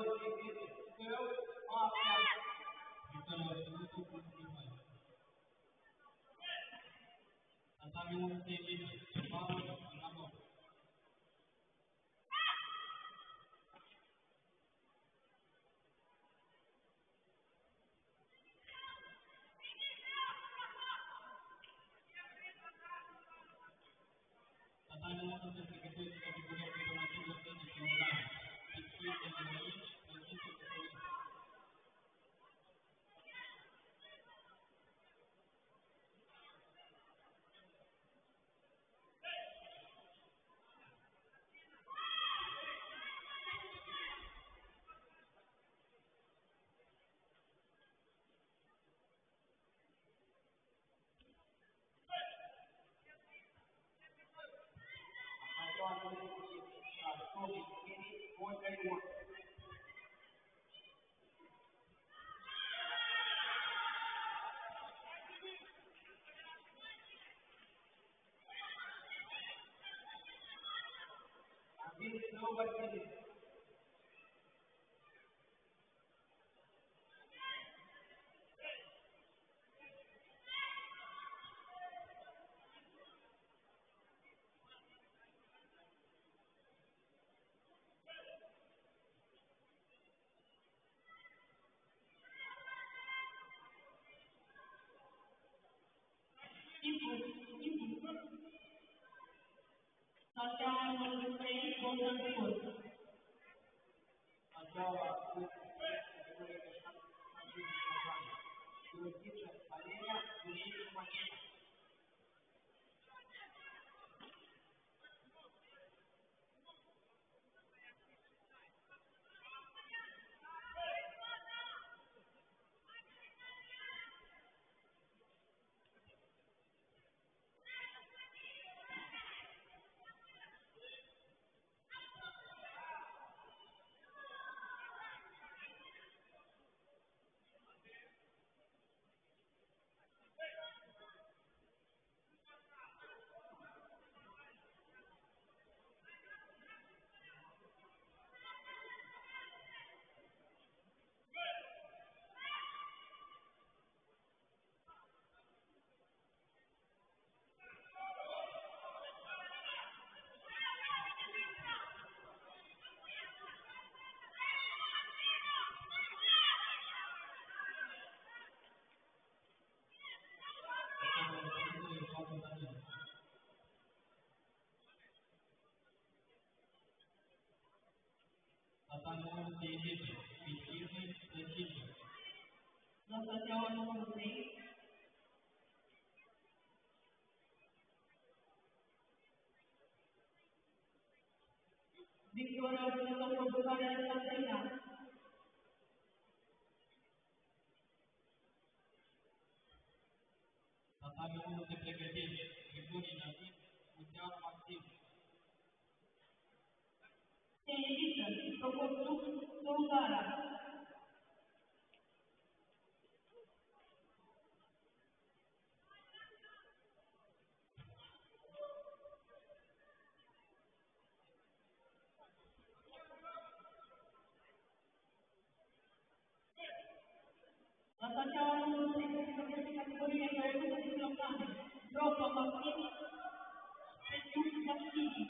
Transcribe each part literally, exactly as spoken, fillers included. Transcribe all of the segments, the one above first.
Victoria pentru conducarea de la Săina. Tatami unu se pregătește. Grigori David, Muntean Maxim. Se invită, Procostuc, Solugara. Natalia numărul trei, este categoria nouă sute de kilograme. Ropa Maxim, Petriuc Daxini.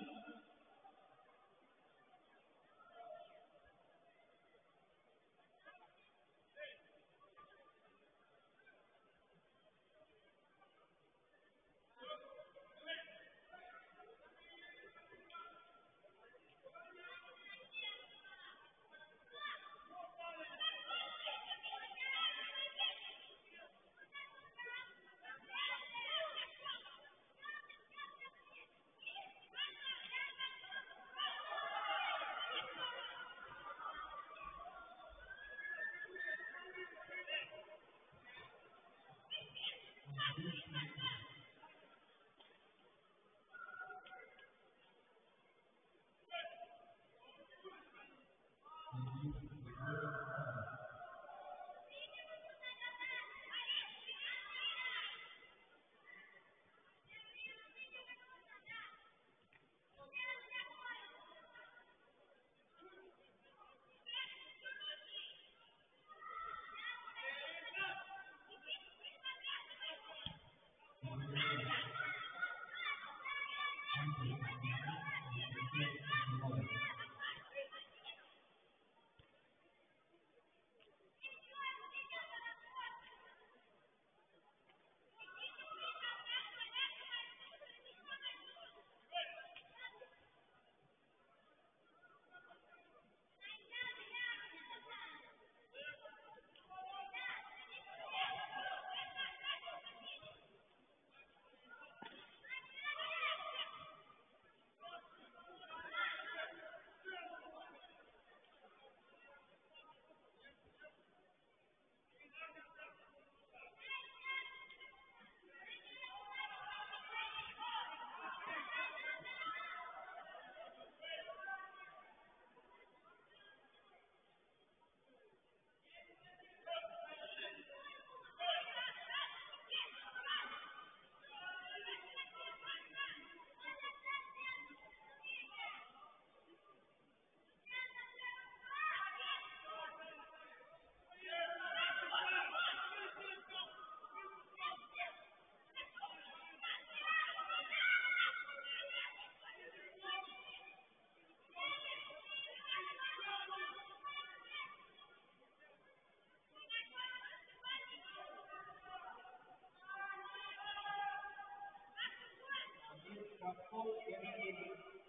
Campo Gabriele.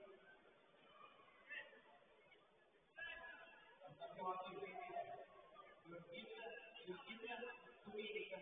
Passiamo a Giorgina, Giorgina Domenica.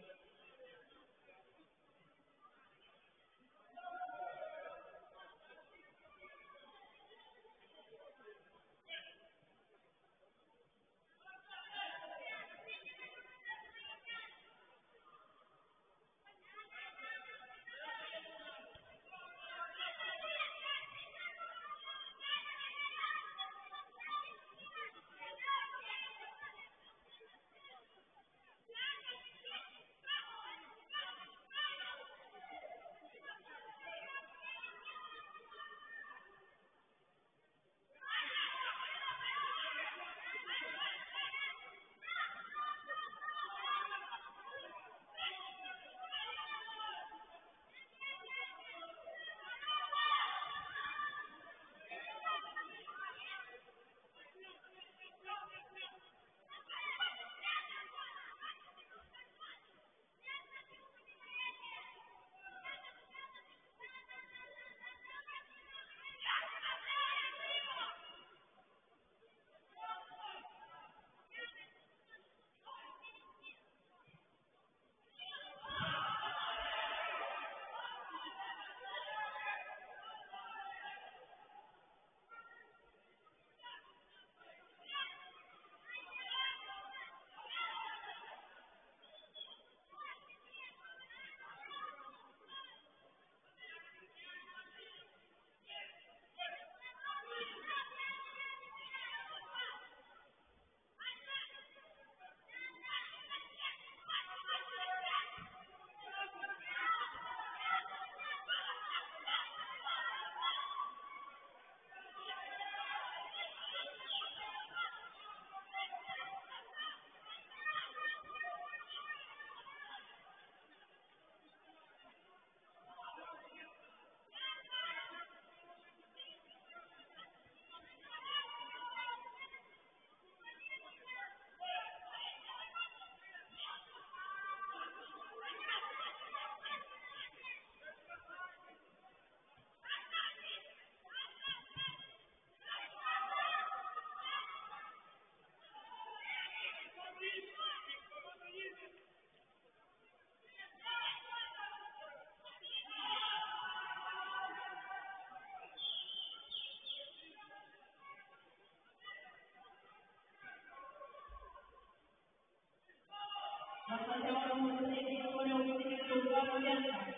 Passiamo alla competizione ovviamente sul campo di attacco.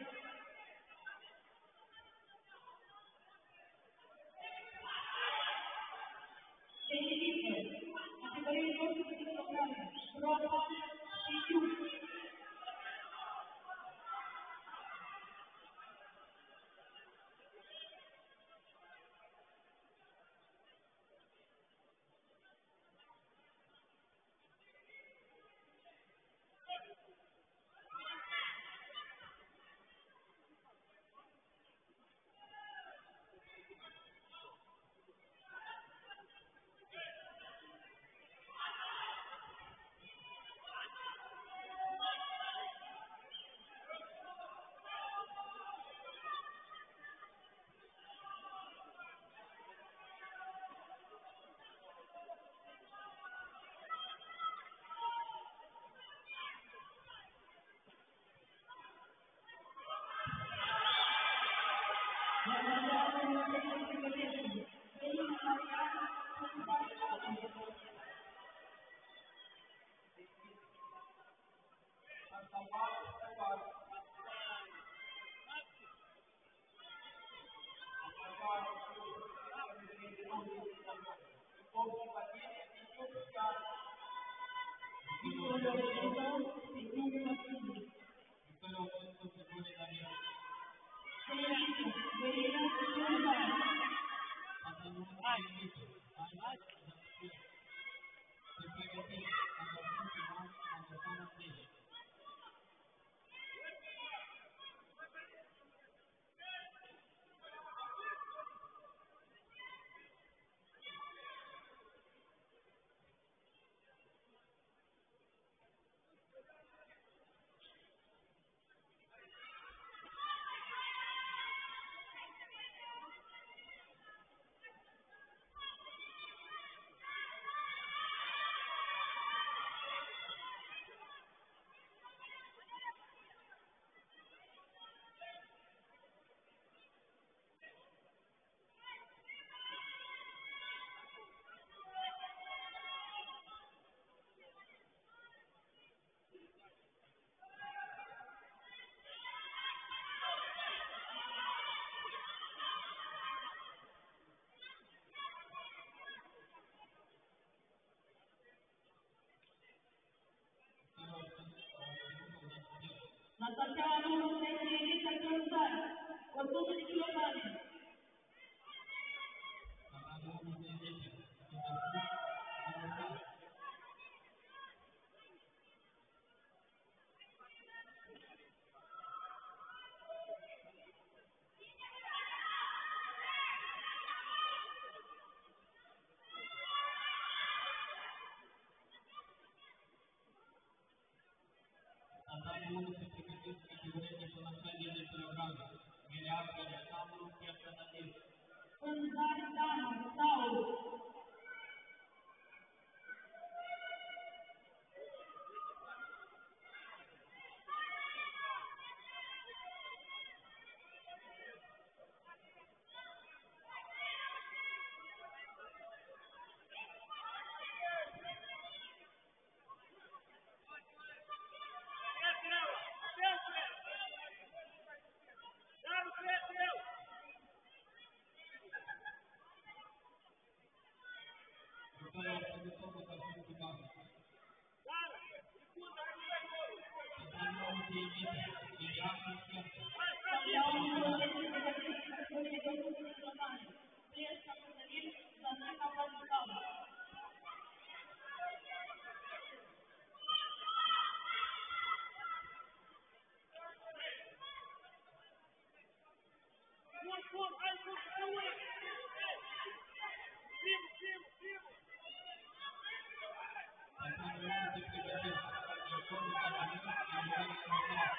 Benedetto, categoria di corso di locale, Roma di più. Aceea nu se ridică cruzare, o sută de kilograme. Andai unul se pregătesc categoriile până la treizeci de kilograme. Mirească Alexandru, personativ. Vânzare Danu, Saul. Victoria Sănătoasă ca și cu casă. Andai unul se imite. Mirească Schiață. Aceea unul se pregătesc categoriile de o sută de kilograme. Priesca Cătălin, Zaneca Vladislav. Andai unul se pregătesc. Victoria Cătălin, Mirească Schiață.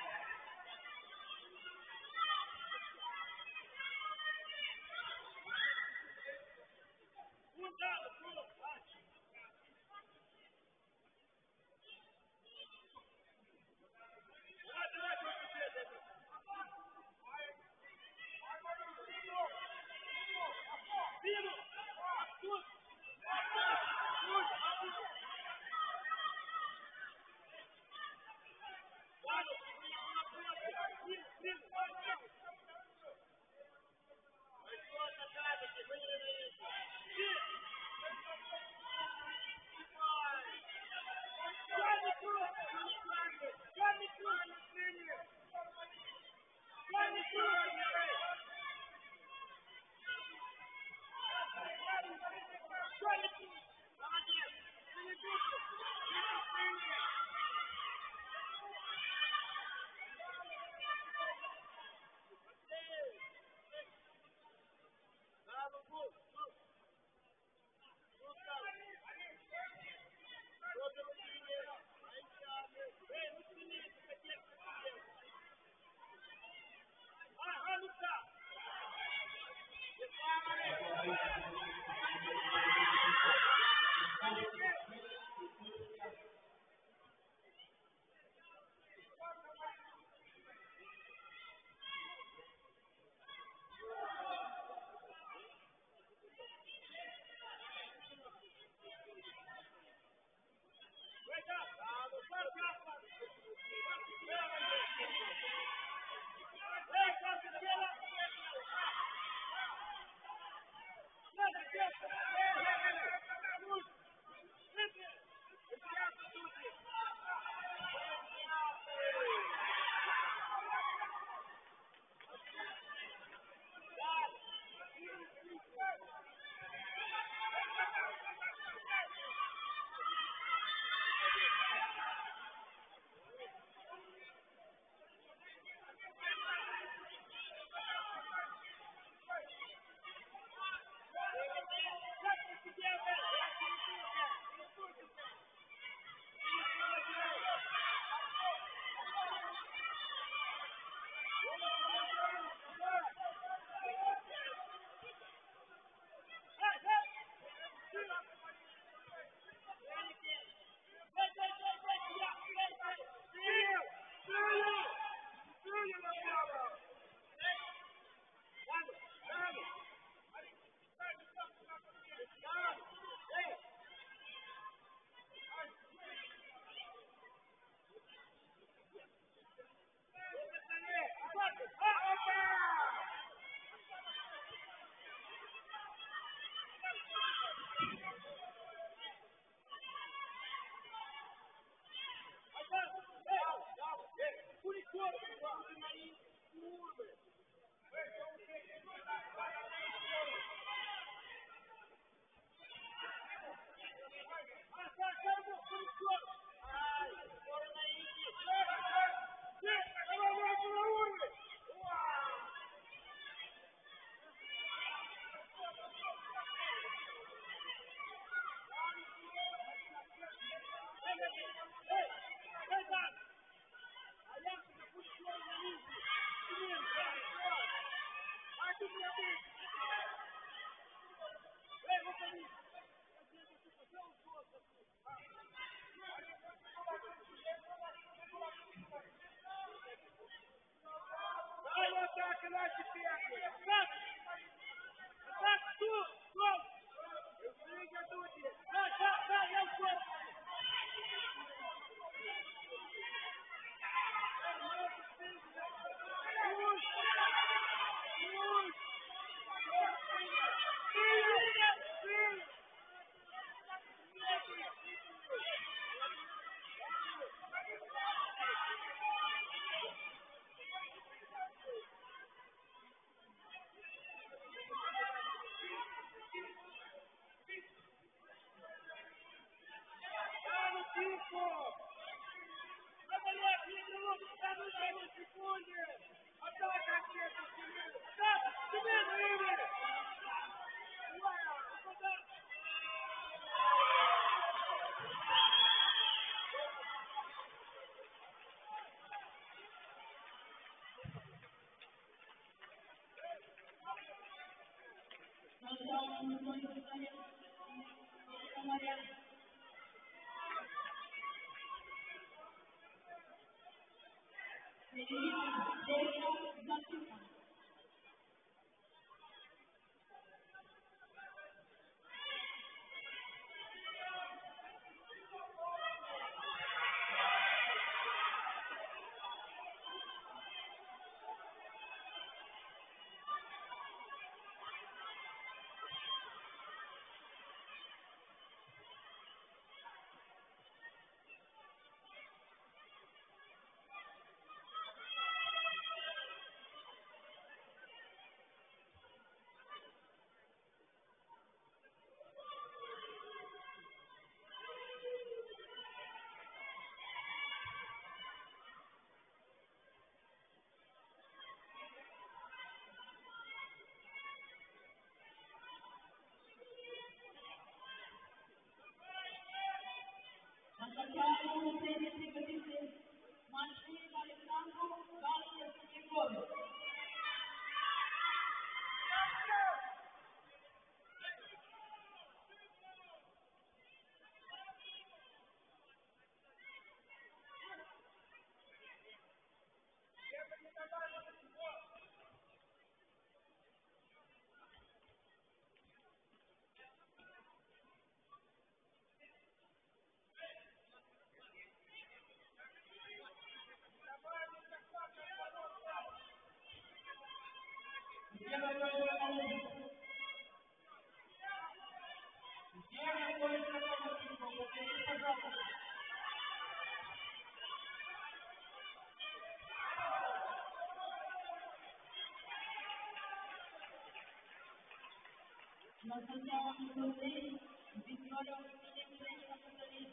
La Santiago José, Victoria Victoria Capitalista.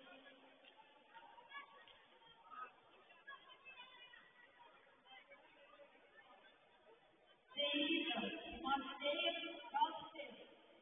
Seguida, Mateus Alves.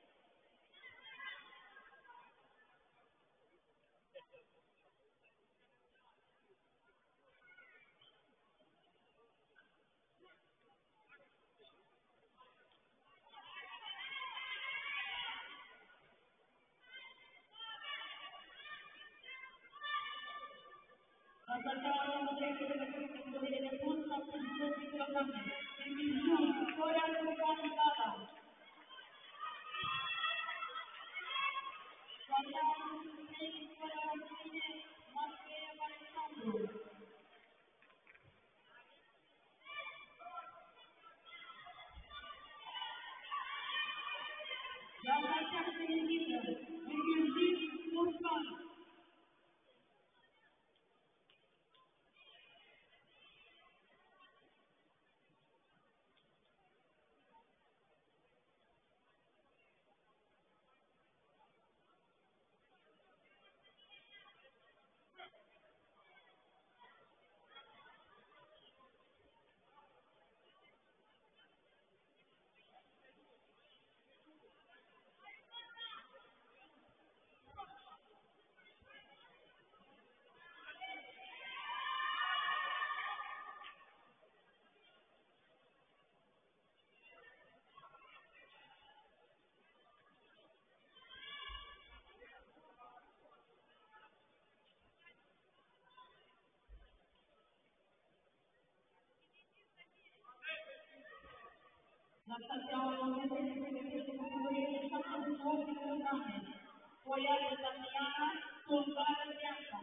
La Santiago José, Victoria de Punta, Victoria Capitalista. Victoria Capitalista. Nastasia Olimpiadi categoria sessantadue chilogrammi. Fogliata Tatiana Sultana Bianca.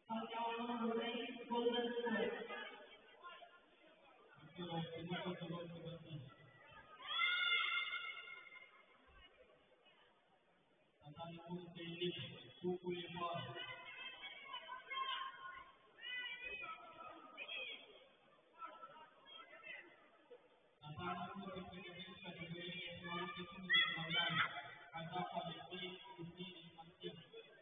Salteaua numărul trei, Golden Square. Măsură obținută cu loc de bătălie. Atacă unul pe elită, cucul e mare. Atacă unul pe pregătesc categoriile de nouăzeci și unu de kilograme. Kazakh Alexei Kuznetsov Maxim.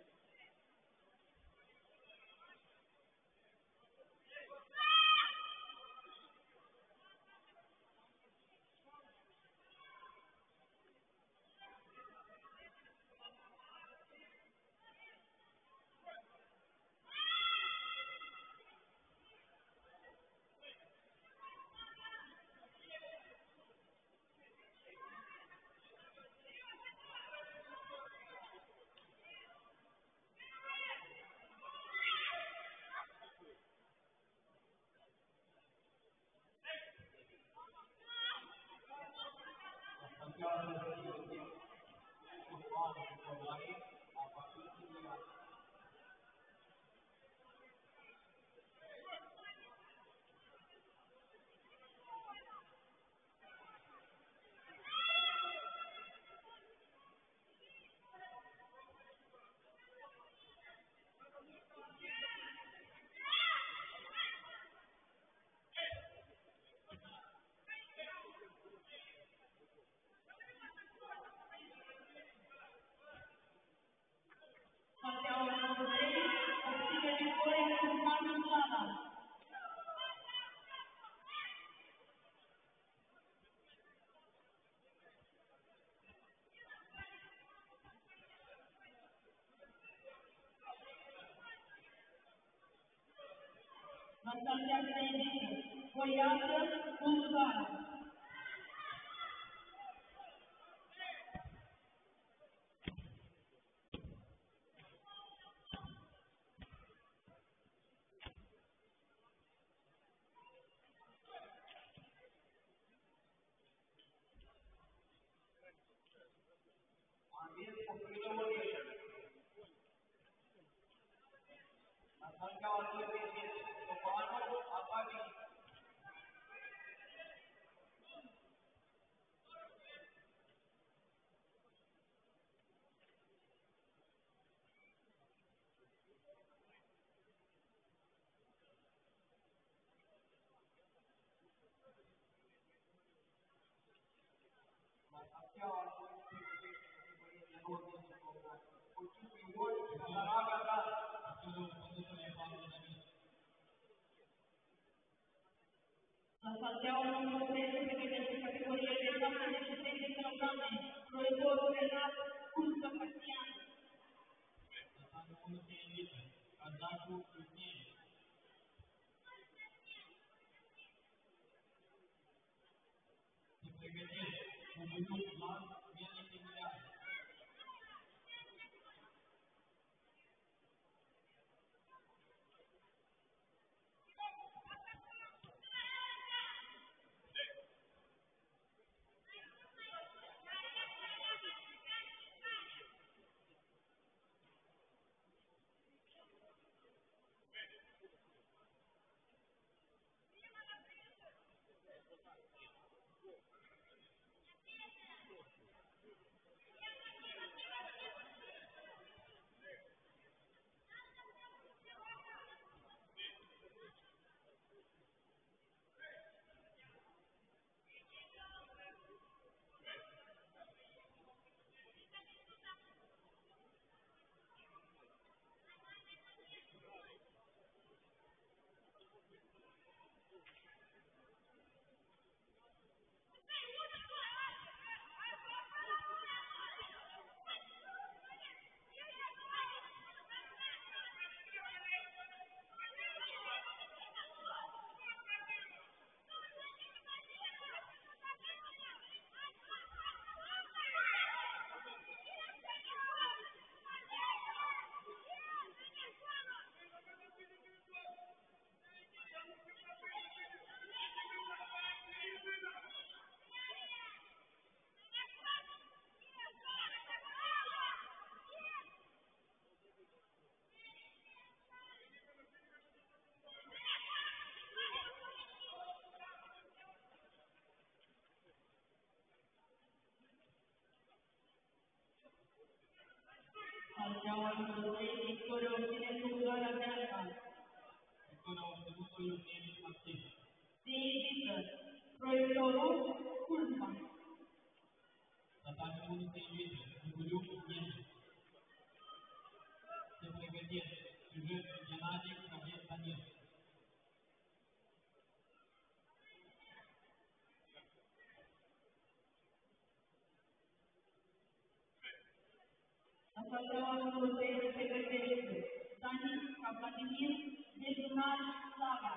Salteaua numărul trei, obține victoria cu Manu Plana. La saltea de elită, Voiată Bulgară. Andrei Popilăurie. Atacă altul pe elită, Topanu Apavi. Atacă altul pe elită, Topanu Apavi. La salteaua numărul trei se pregătește categoria de șaptezeci și trei de kilograme, croitorul Renat Cursă Castian. Atacă unul pe elită, Kazakh Kuznetsov. Se pregătește cu minut la Mielnic Emilian. Salteaua numărul trei, Victoria obține fluturarea dreapta. Victoria a obținut o iubire activă. Digită, proiectorul, culpa. Tatami unu se invite, Guguliu Iene. Se pregătesc, Iulius Gennadic, Gabriel Daniel. Salteaua numărul trei se pregătește, Danica, Vladimir, Dejunar, Sara.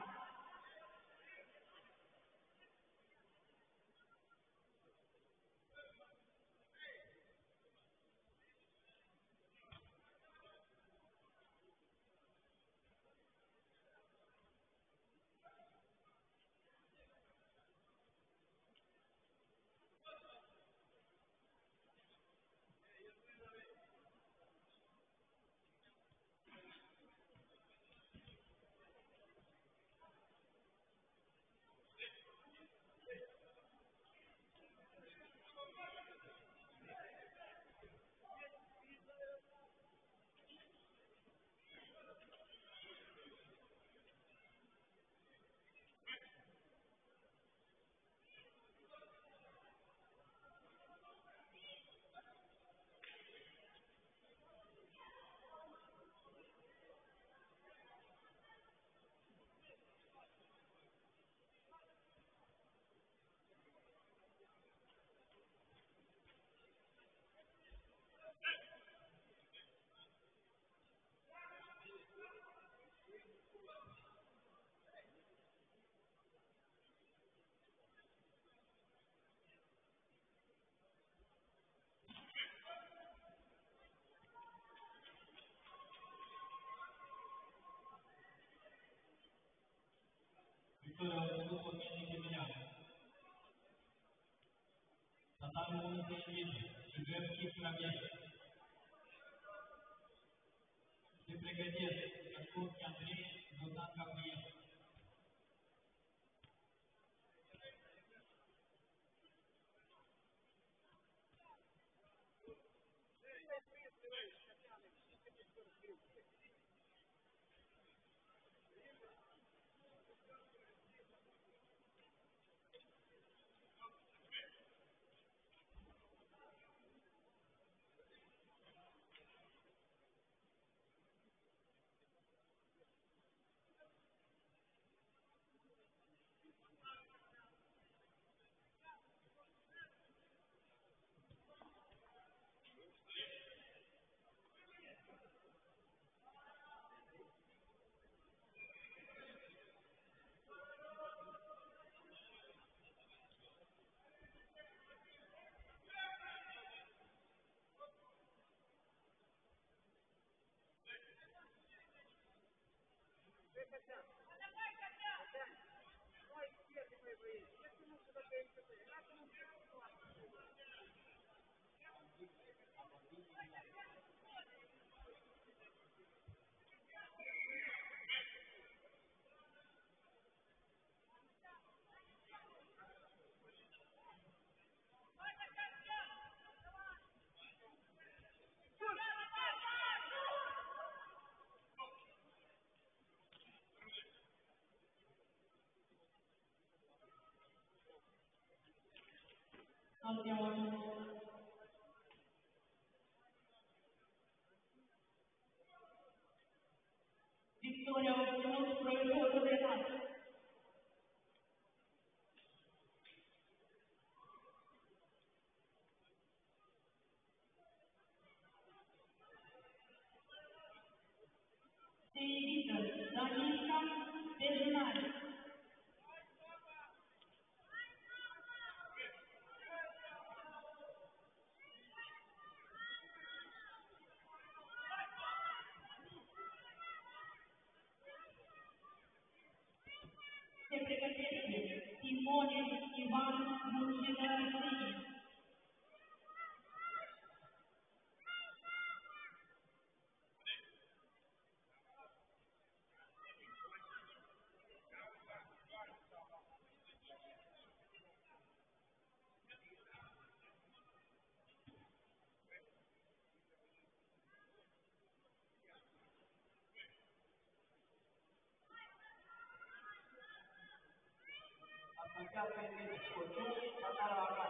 Victoria a obținut o mie Emilian. Tatami unu se invite, Iulius Chip Gabriel. Se pregătesc, Iașcovski Andrei, Zoltan Gabriel. Salteaua Victoria a obținut proiectorul de dată. Se invită Danica, Dejunar. Se pregătește Simone Ivan Mucinarii. Feliz Cochun, Cataraca.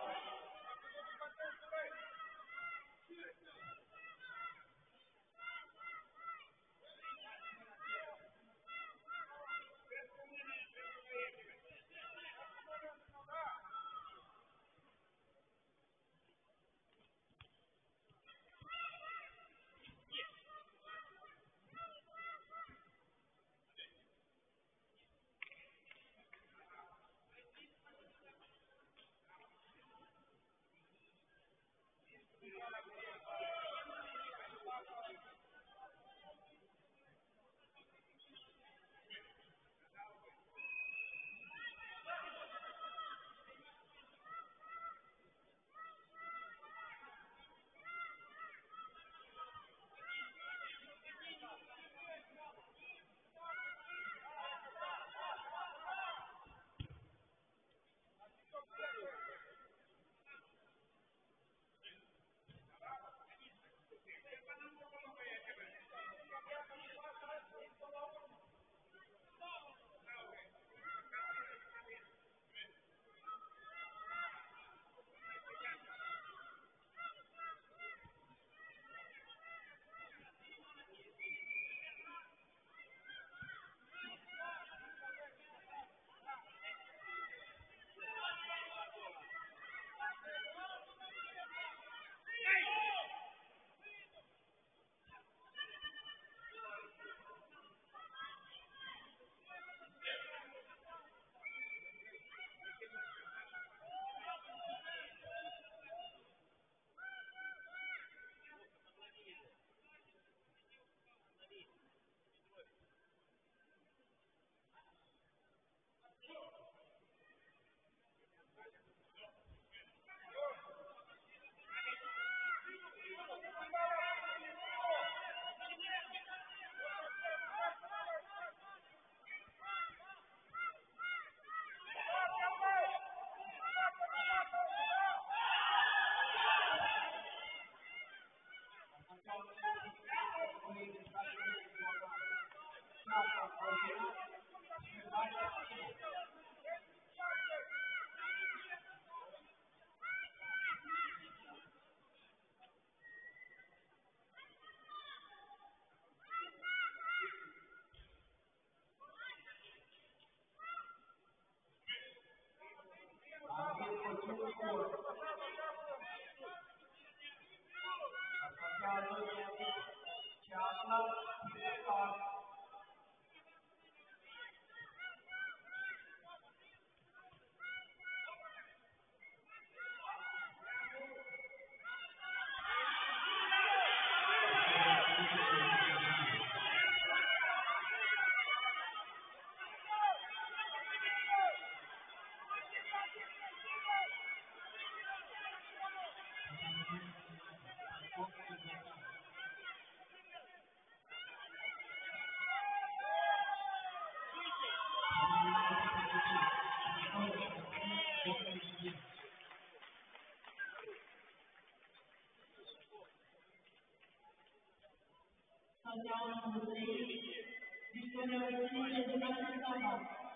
Salteaua numărul trei, Victoria Vasile de Bratislava.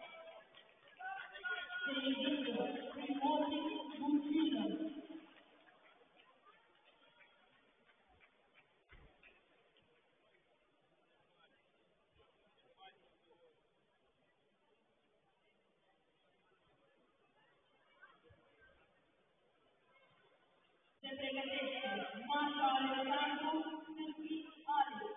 Se ridică Primotic Buțilă. Se pregătește Marca Alexandru Sârbi Alex.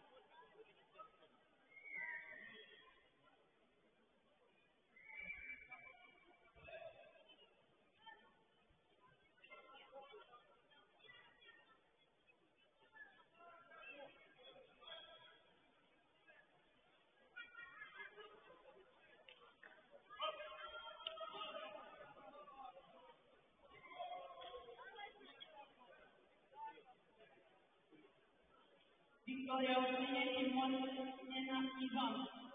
Victoria Vasile Timon Nena Ivan.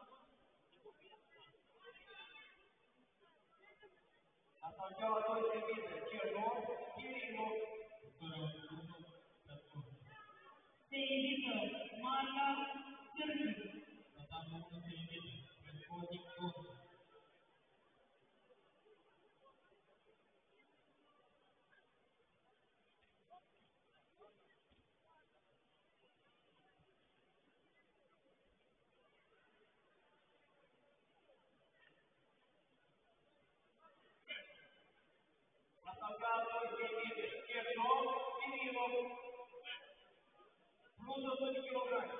Salteaua doi se vinde, Cerno, Chirino. Se ridică Marca Sârbi. plus o sută de kilograme.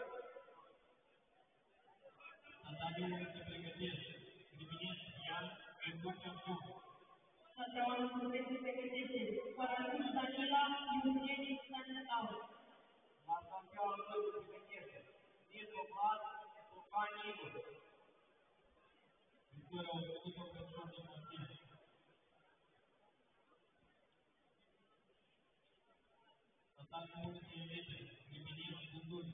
Tataniul se pregătește. Priminesc Ian în loc campion. Tătăuanul Sfântului se pregătește. Paracuș Danila, Iulieni Stanislav. La campion se pregătește. Nitro Vlad, Sultan Igor. Victoria o sută persoane de conținut. Tataniul se învete. Priminesc Gânduri.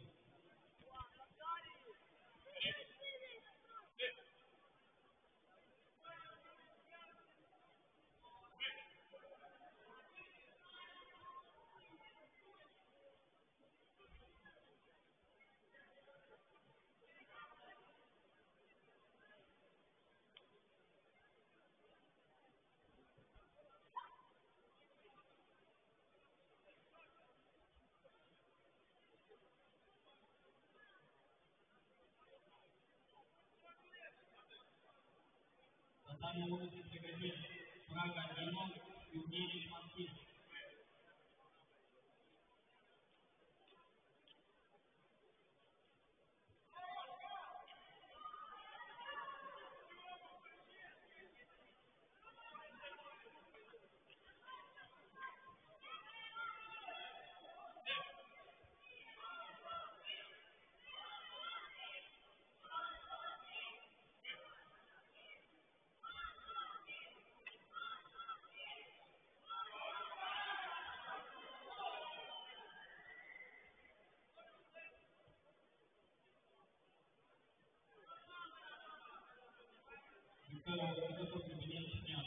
Tataniul se pregătește. Praga Dino, Iulieni Martin. Victoria o sută priminesc Neam.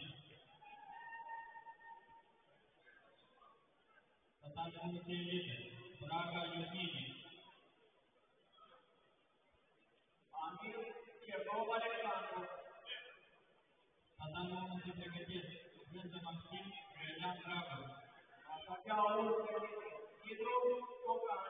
Tataniul se învete. Praga Iulieni. Amir Cercov Alexandru. Tataniul se pregătește. Vânză Maxim, Răian Dragoș. Ataceaul Nitro Cocan.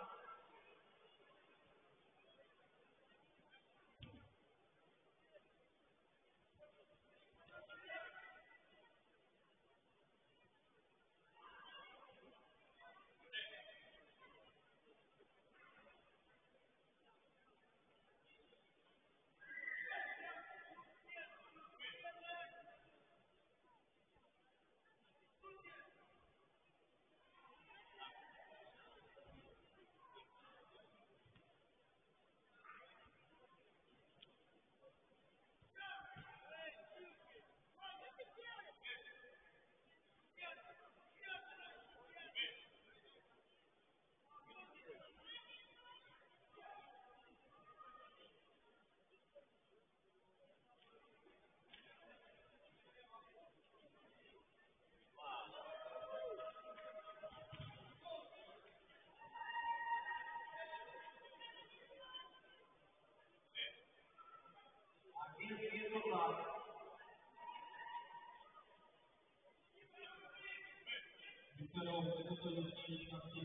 Amir Nitro Vlad. Victoria o sută Iulieni Martin.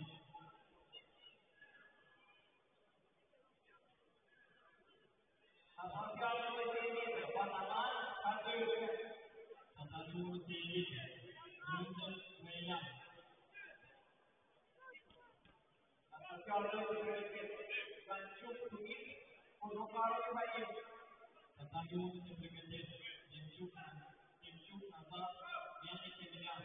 Ataceaul Nitro Pataman Artiucă. Tataniul se învete. Vânză Răian. Ataceaul se pregătește. Ganciuc Tunit, Cojocarul Mihail. Tataniul se pregătește. Demciuc Nazar, Viane Emilian.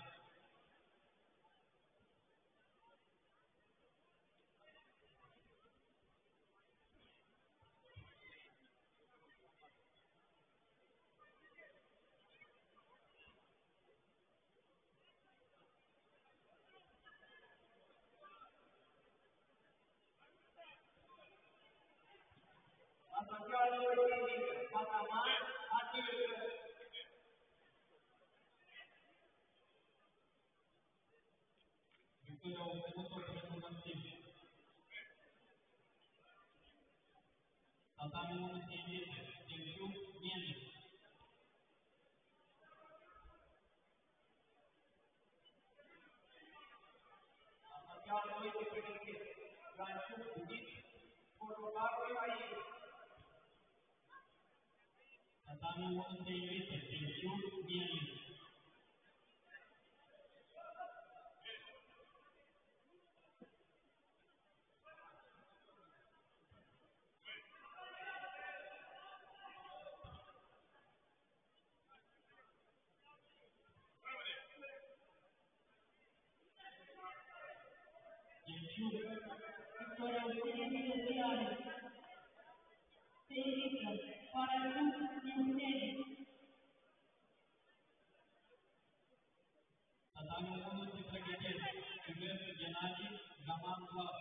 Ataceaul Nitro Pataman Artiucă. Victoria o sută pentru Maxim. Tataniul se învete. Demciuc Mienic. Ataceaul se pregătește. Ganciuc Tunit, Cojocarul Mihail. Tataniul se învete. Demciuc Mienic. Victoria Ucenienii de Viare, Ferică, Paracu, Iuceni. Tatame unu se pregătesc. Silvestru Ghenadii, Gaman Club.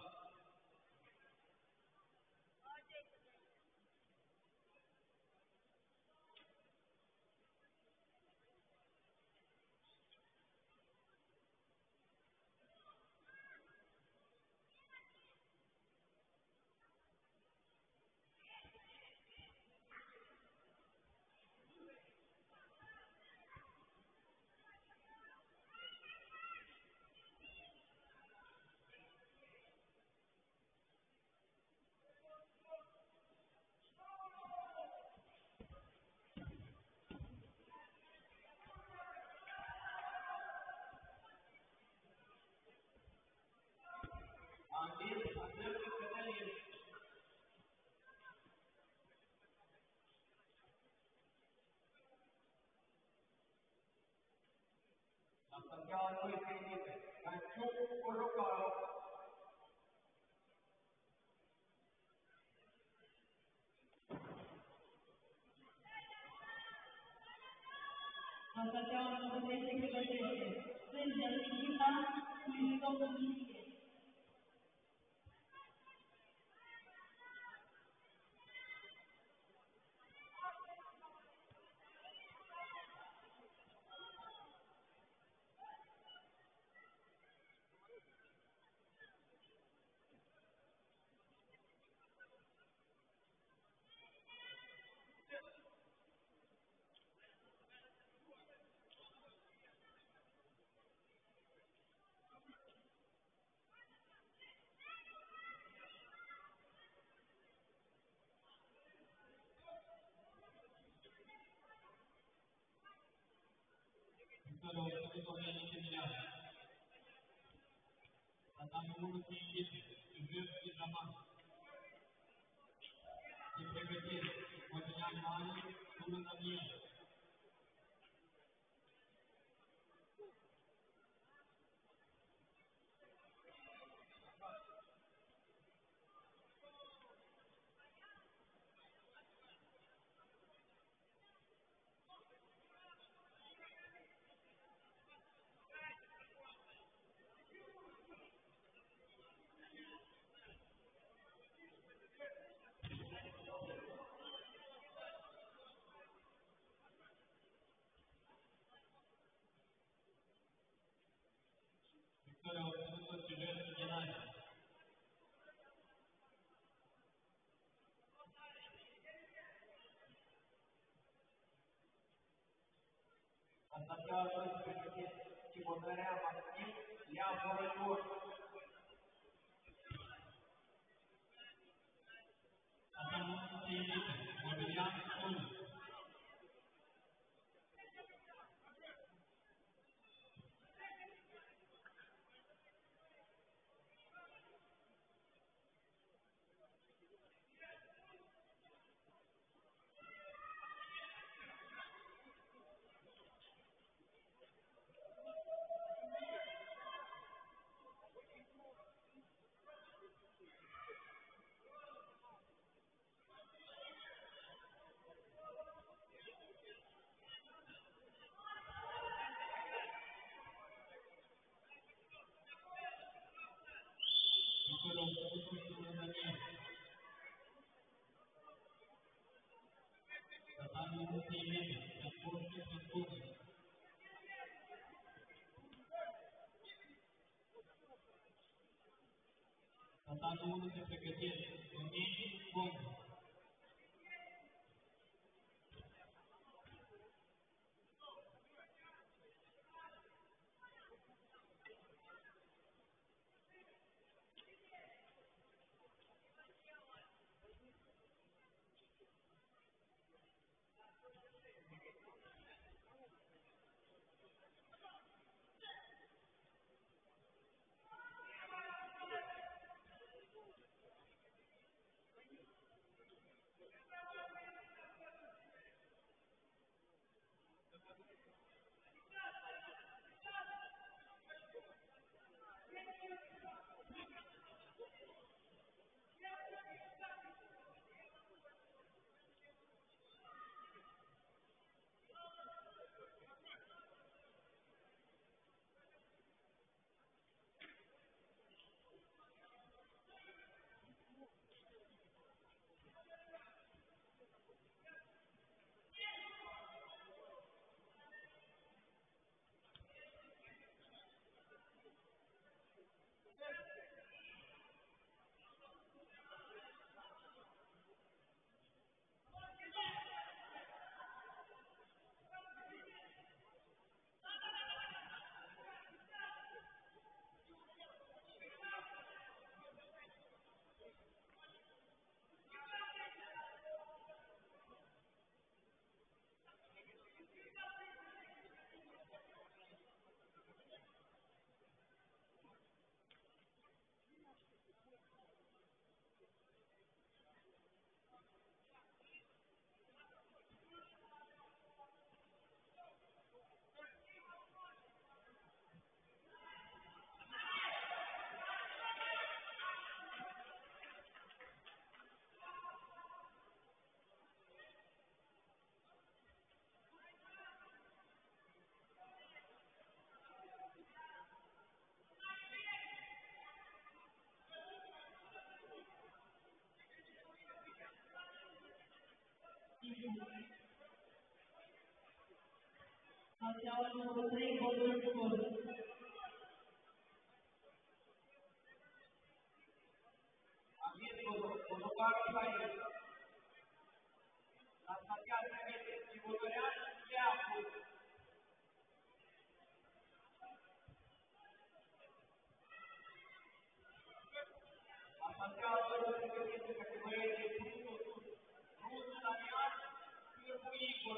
Andis, Andres Cătălin. La Santiago lui Felipe, Canciuc Colocalu. Asociația Comunității Pregătește, Sânge Sigita, Hristos Uniție. Victoria Ucenienii de Viare. Tatame unu se închide. Silvestru Gaman. Se pregătesc. Cotinian Manu, Sună Daniel. Victoria obținută Silvestru Ghenadii. La Santiago lui Pregătesc, Cibotărea Maxim, Lea Vorător. Tatame unu se invită. Mobilian unu. Victoria obținută Sună Daniel. Tatame unu se invită. Transportul Transportul. Tatame unu se pregătesc. Domenici Congu. La steaua numărul trei, Golden Scor. Amir Codocaru Said. La Santiago Trimite, Tivădărean, Leacu. La Santiago Trimite, categorie de Bruno Sus. Rusu Damian, Cârbu Igor.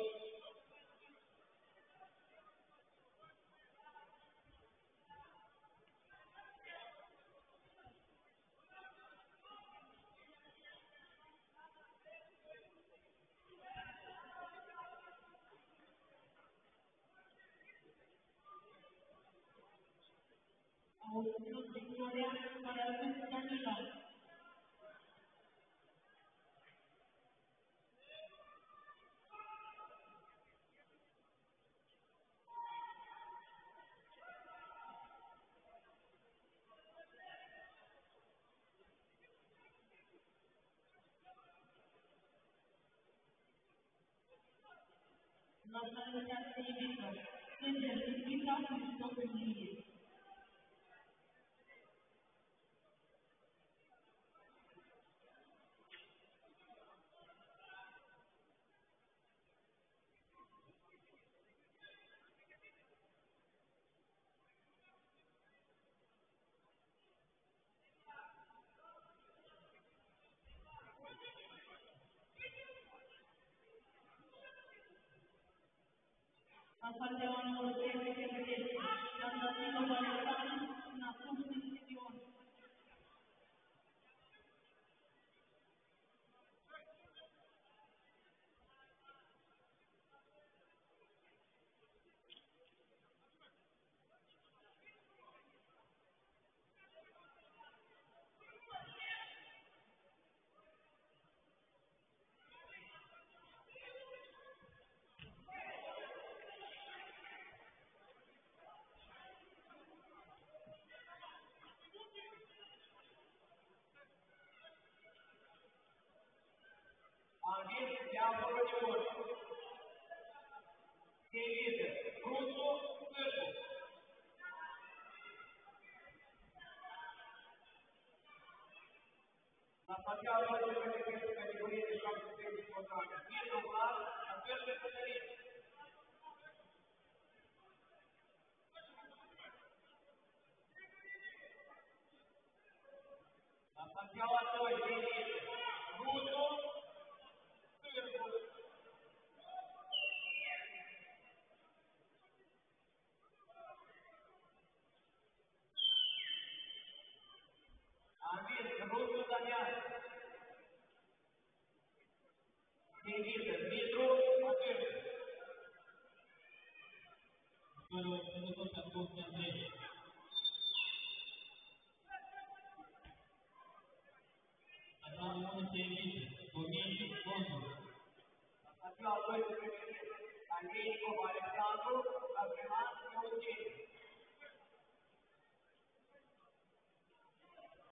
Au obținut victoria care a fost Danila. La sală se invită Sânger, Invita și Domnul Ilie. La partea numărul trei, Petre, Constantino Valerian, Nacum Sision. Amir Leacu. Trimite, Rusu, Cârbu. La Santiago Trimite, categorie de șapte de kilograme. Mirno Vlad, la Cârbu Cătălin. La Santiago doi, Trimite, Rusu, Cârbu. Amir, Rusu Damian. Trimite, Mitru, Cârbu. Scorul Sănătos Ascunse Andrei. La sală unu se invită Domin Consul. La Santiago doi,